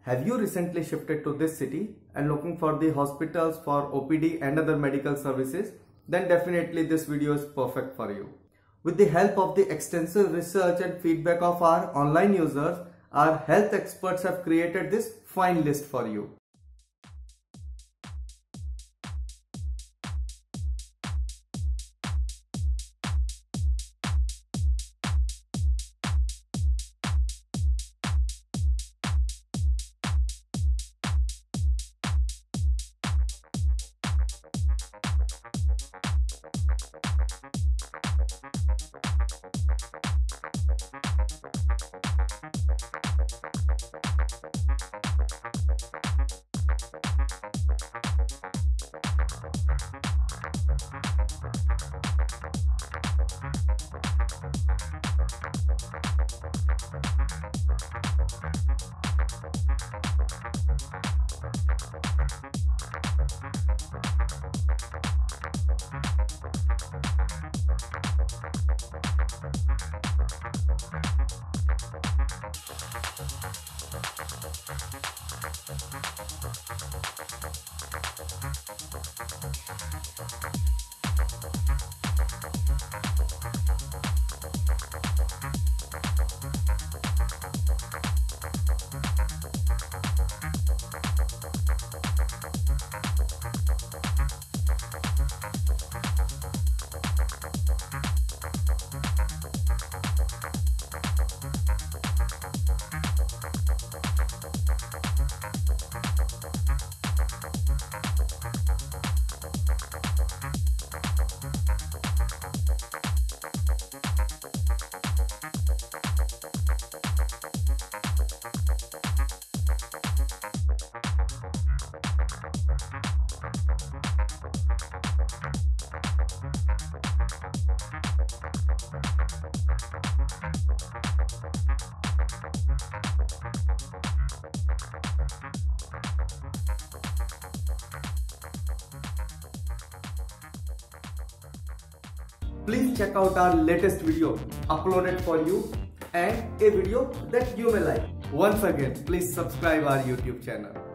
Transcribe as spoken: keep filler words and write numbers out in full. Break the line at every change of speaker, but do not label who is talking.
Have you recently shifted to this city and looking for the hospitals for O P D and other medical services? Then definitely this video is perfect for you. With the help of the extensive research and feedback of our online users, our health experts have created this fine list for you. Please check out our latest video uploaded for you and a video that you may like. Once again, please subscribe our YouTube channel.